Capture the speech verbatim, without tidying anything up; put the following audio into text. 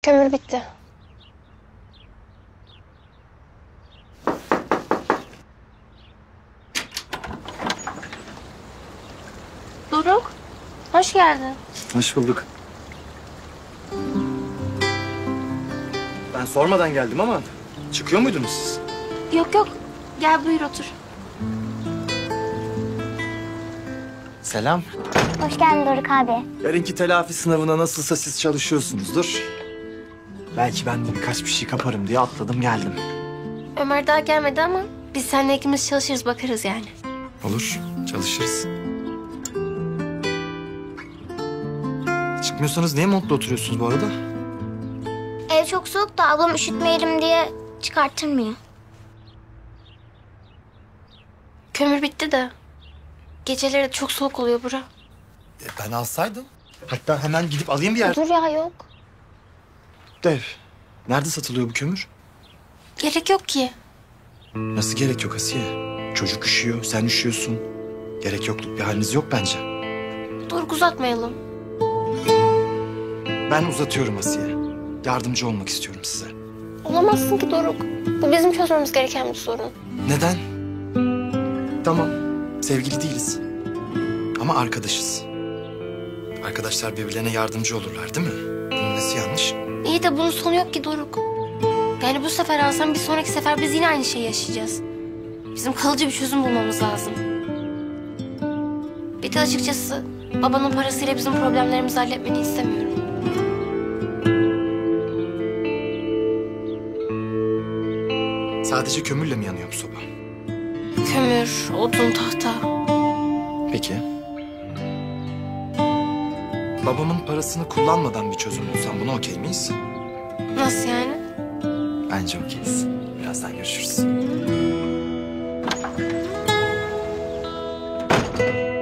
Kömür bitti. Doruk, hoş geldin. Hoş bulduk. Ben sormadan geldim ama çıkıyor muydunuz siz? Yok yok, gel buyur otur. Selam. Hoş geldin Doruk abi. Yarınki telafi sınavına nasılsa siz çalışıyorsunuzdur. Belki ben de birkaç bir şey kaparım diye atladım geldim. Ömer daha gelmedi ama biz seninle ikimiz çalışırız, bakarız yani. Olur, çalışırız. Çıkmıyorsanız niye montla oturuyorsunuz bu arada? Ev çok soğuk da ablam üşütmeyelim diye çıkarttırmıyor. Kömür bitti de geceleri çok soğuk oluyor bura. E, ben alsaydım. Hatta hemen gidip alayım bir yer. Dur ya yok. Dev, nerede satılıyor bu kömür? Gerek yok ki. Nasıl gerek yok Asiye? Çocuk üşüyor, sen üşüyorsun. Gerek yokluk bir haliniz yok bence. Doruk, uzatmayalım. Ben uzatıyorum Asiye. Yardımcı olmak istiyorum size. Olamazsın ki Doruk. Bu bizim çözmemiz gereken bir sorun. Neden? Tamam, sevgili değiliz. Ama arkadaşız. Arkadaşlar birbirlerine yardımcı olurlar değil mi? Bunun nesi yanlış? İyi de bunun sonu yok ki Doruk. Yani bu sefer alsam bir sonraki sefer biz yine aynı şeyi yaşayacağız. Bizim kalıcı bir çözüm bulmamız lazım. Bir de açıkçası babanın parasıyla bizim problemlerimizi halletmeni istemiyorum. Sadece kömürle mi yanıyor bu soba? Kömür, odun, tahta. Peki. Babamın parasını kullanmadan bir çözüm bulsam buna okey miyiz? Nasıl yani? Bence okeyiz. Birazdan görüşürüz.